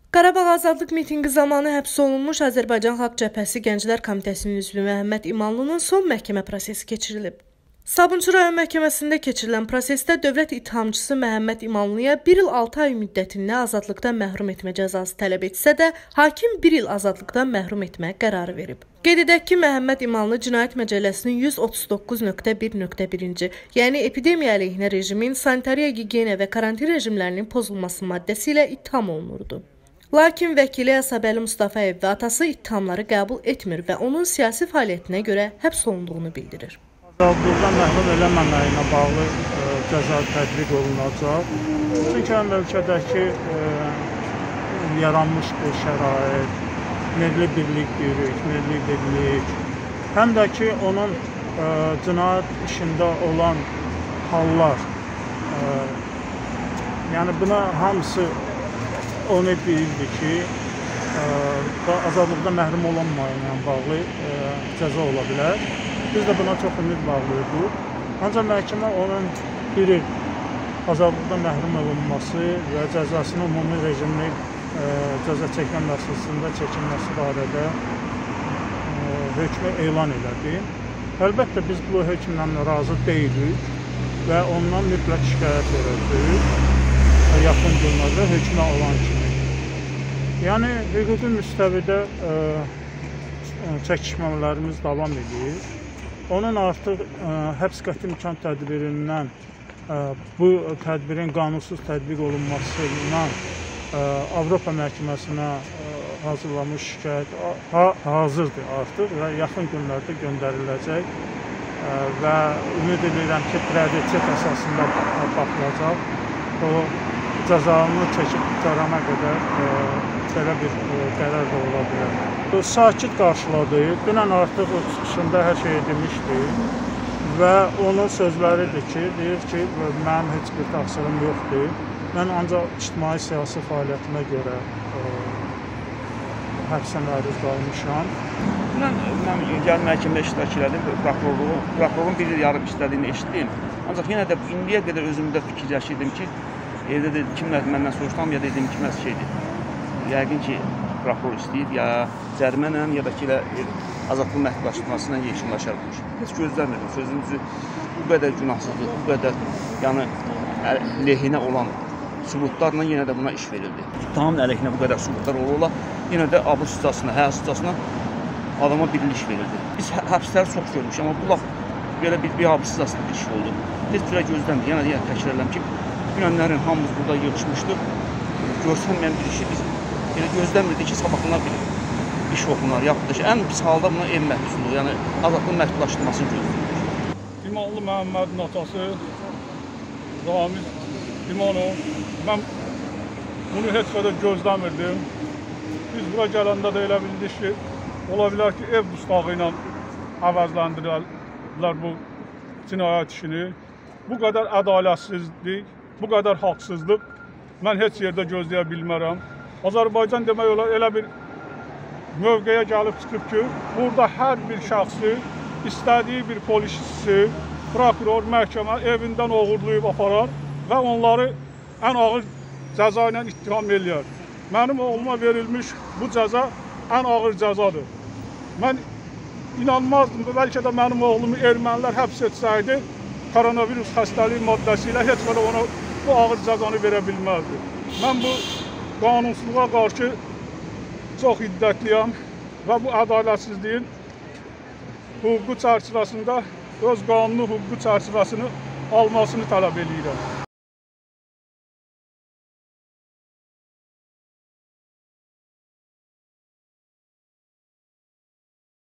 Qarabağ Azadlıq mitinqi zamanı həbs olunmuş Azərbaycan Xalq Cəbhəsi Gənclər Komitəsinin üzvü Məhəmməd İmanlının son məhkəmə prosesi keçirilib. Sabunçu rayon məhkəməsində keçirilən prosesdə dövlət ittihamçısı Məhəmməd İmanlıya 1 il 6 ay müddətində azadlıqdan məhrum etmə cəzası tələb etsə də, hakim 1 il azadlıqdan məhrum etmə qərarı verib. Qeyd edək ki, Məhəmməd İmanlı Cinayət Məcəlləsinin 139.1.1-ci, yəni epidemiya əleyhinə rejimin sanitariya, gigiyena və karantin rejimlərinin pozulması maddəsi ilə ittiham olunurdu. Lakin vəkili Əsabəli Mustafayev və atası ittihamları qəbul etmir və onun siyasi fəaliyyətinə görə həbs olunduğunu bildirir. Azadlıqdan məhrum eləməməyinə bağlı cəza tətbiq olunacaq. Çünki həm ölkədəki yaranmış bu şərait, milli birlik deyirik, milli birlik, həm də ki, onun cinayət işində olan hallar, yəni buna hamısı onu deyildi ki, azadlıqdan məhrum olunmayla bağlı cəza ola bilər. Biz də buna çox ümid bağlıyorduk. Ancaq məhkəmə onun 1 il azadlıqdan məhrum olunması və cəzasının ümumi rejimli cəza çəkmə müəssisəsində çəkilməsi barədə hökmü elan elədi. Əlbəttə, biz bu hökmdən razı deyilik və ondan mütləq şikayət verəcəyik yaxın günlərdə hökmə olan kimi. Yəni, hüquqi müstəvidə çəkişmələrimiz davam edir. Onun artıq həbs qəti imkan tədbirindən bu tədbirin qanunsuz tətbiq olunması ilə Avropa məhkəməsinə hazırlamış şikayət hazırdır artıq və yaxın günlərdə göndəriləcək və ümid edirəm ki, prioritet əsasında baxılacaq. O cəzanı çəkib qutarana qədər belə bir qərar da ola bilər. Sakit qarşıladı. Dünən artıq o çıxışında hər şey demişdi və onun sözləridir ki, deyir ki, mənim heç bir təqsirim yoxdur. Mən ancaq ictimai siyasi fəaliyyətimə görə həbsə məruz qalmışam. Dünən mən gəlib məhkəmədə iştirak elədim, prokurorun 1 il yarım istədiyini eşitdim. Ancaq yenə də indiyə qədər özümdə fikirləşirdim ki, evdə dedim, kimlər məndən soruşdum, ya dedim ki, məs şeydir. Yəqin ki, prokuror istəyir, ya cərimənlə, ya da ki, azadlıq məhdudlaşdırması ilə yekunlaşarmış. Heç gözləmirdim, sözünüzü bu qədər günahsızlıq, bu qədər lehinə olan sübutlarla yenə də buna iş verildi. İttihamın əleyhinə bu qədər sübutlar ola, yenə də abur sücasına, həyat sücasına adama bir iş verildi. Biz həbsləri çox görmüşük, amma bu laf belə bir abur sücasında bir iş oldu. Heç cürə gözləmirdik, yenə də təkrar edirəm ki, dünənlərin hamımız burada yığışmışdıq, görsənməyən bir işi biz gözləmirdik ki, sabahına bir iş oxunar, yaxud da ki, ən pis halda buna ev məhbusluğu, yəni azadlıq məhdudlaşdırmasını gözləyirik. İmanlı Məhəmmədin atası Ramiz İmanov, mən bunu heç qədər gözləmirdim. Biz bura gələndə də elə bildik ki, ola bilər ki, ev dustağı ilə əvəzləndirilər bu cinayət işini. Bu qədər ədalətsizlik, bu qədər haqsızlıq mən heç yerdə gözləyə bilmərəm. Azərbaycan demək olar elə bir mövqeyə gəlib çıxıb ki, burada hər bir şəxsi, istədiyi bir polisçisi, prokuror, məhkəmə evindən oğurlayıb aparar və onları ən ağır cəza ilə ittiham eləyər. Mənim oğluma verilmiş bu cəza ən ağır cəzadır. Mən inanmazdım, bəlkə də mənim oğlumu ermənilər həbs etsəydi, koronavirus xəstəliyi maddəsi ilə heç belə ona bu ağır cəzanı verə bilməzdi. Mən bu qanunsuzluğa qarşı çox hiddətliyəm və bu ədalətsizliyin hüquqi çərçivəsində öz qanuni hüquqi çərçivəsini almasını tələb edirəm.